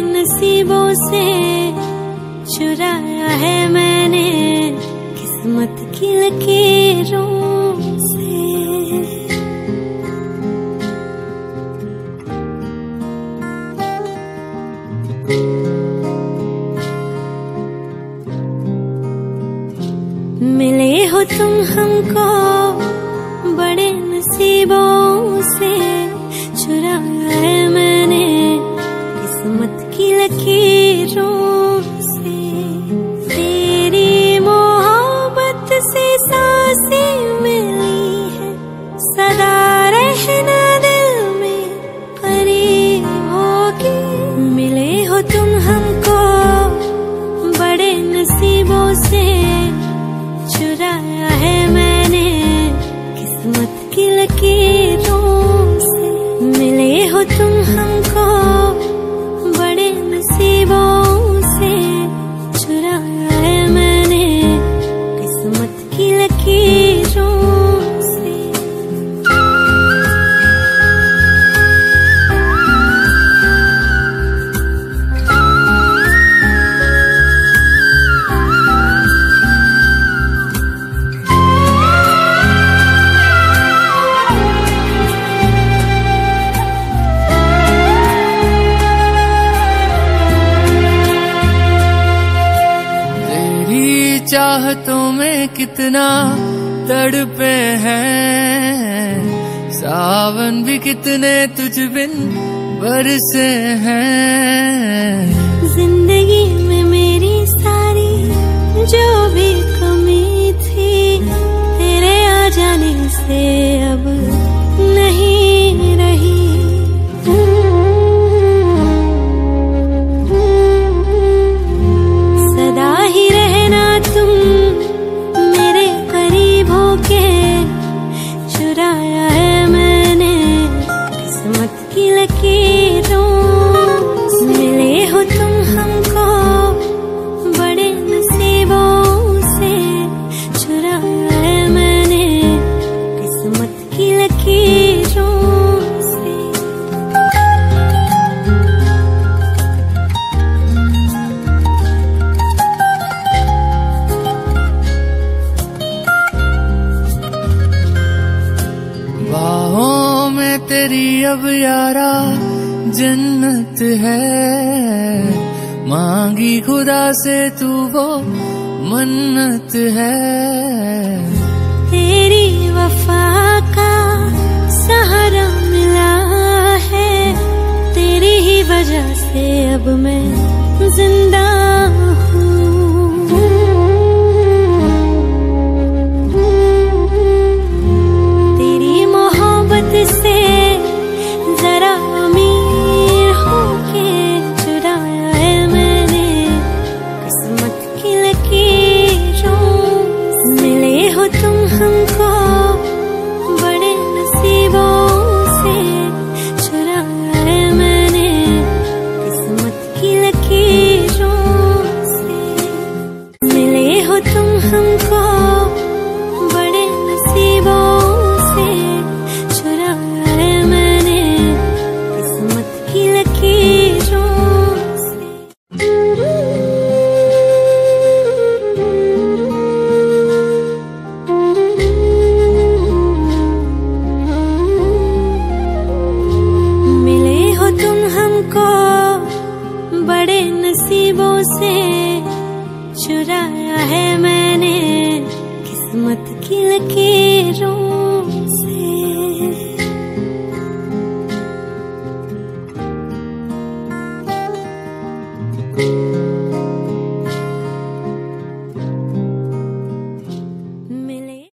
नसीबों से चुराया है मैंने किस्मत की लकीरों से। मिले हो तुम हमको बड़े नसीबों से, चुराया है मैंने किस्मत की लकीरों से। तेरी मोहब्बत से सांसें मिली है, सदा रहना दिल में करीब होगी। मिले हो तुम हमको बड़े नसीबों से, चुराया है मैंने किस्मत की लकीरों से। मिले हो तुम हमको बड़े नसीबों से, चुराया है मैंने किस्मत की लकीरों से। चाहतों में कितना तड़पे हैं, सावन भी कितने तुझ बिन बरसे हैं। जिंदगी में मेरी सारी जो भी कमी थी, तेरे आ जाने से अब नहीं रही। सदा ही रहना तुम मेरे करीब होके, चुराया है मैंने किस्मत की लकीरों से। मिले हो तुम हमको बड़े नसीबों से, चुराया है मैंने किस्मत की लकीरों से। बाहों में तेरी अब यारा जन्नत है, मांगी खुदा से तू वो मन्नत है। तेरी वफा का सहारा मिला है, तेरी ही वजह से अब मैं जिंदा हूँ। तेरी मोहब्बत से जरा अमीर होके, चुराया है मैंने किस्मत की लकीरों से। मिले हो तुम हमको बड़े नसीबों से, चुराया है मैंने किस्मत की लकीरों से। मिले हो तुम हमको बड़े नसीबों से, चुराया है मैंने किस्मत की लकीरों से। मिले हो तुम हमको बड़े नसीबों से, चुराया है मैंने किस्मत की लकीरों